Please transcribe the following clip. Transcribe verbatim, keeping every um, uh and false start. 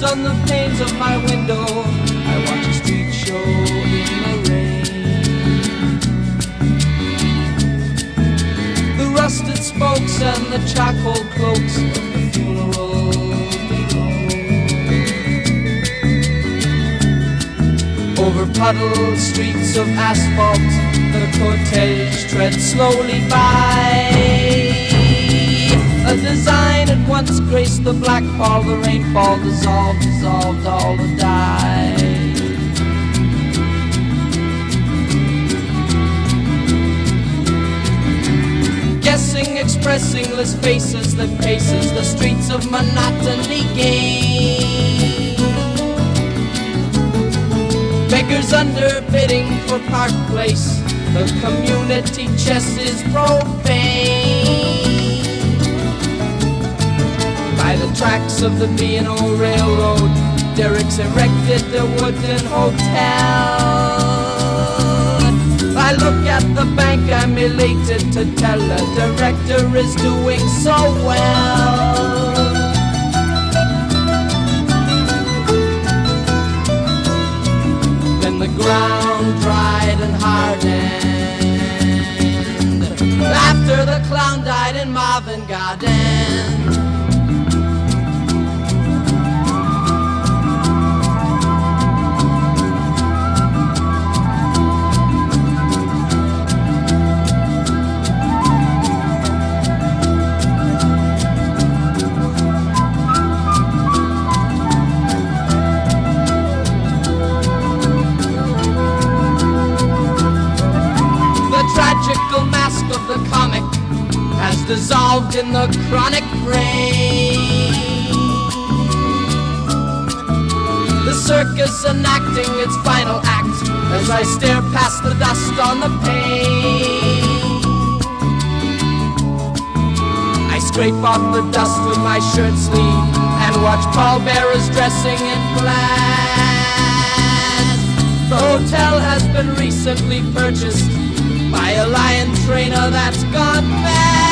on the panes of my window. I watch a street show in the rain. The rusted spokes and the charcoal cloaks of the funeral below. Over puddled streets of asphalt, the cortege treads slowly by. A design at once graced the black pall, the rainfall dissolved, dissolved all the dye. Guessing, expressingless faces that paces the streets of monotony gain. Beggars underbidding for Park Place, the community chest is profane. By the tracks of the B and O railroad, derricks erected their wooden hotel. I look at the bank, I'm elated to tell the director is doing so well. Then the ground dried and hardened after the clown died in Marvin Garden. Tragical mask of the comic has dissolved in the chronic rain. The circus enacting its final act as I stare past the dust on the pane. I scrape off the dust with my shirt sleeve and watch pallbearers dressing in plaid. The hotel has been recently purchased by a lion trainer that's gone mad.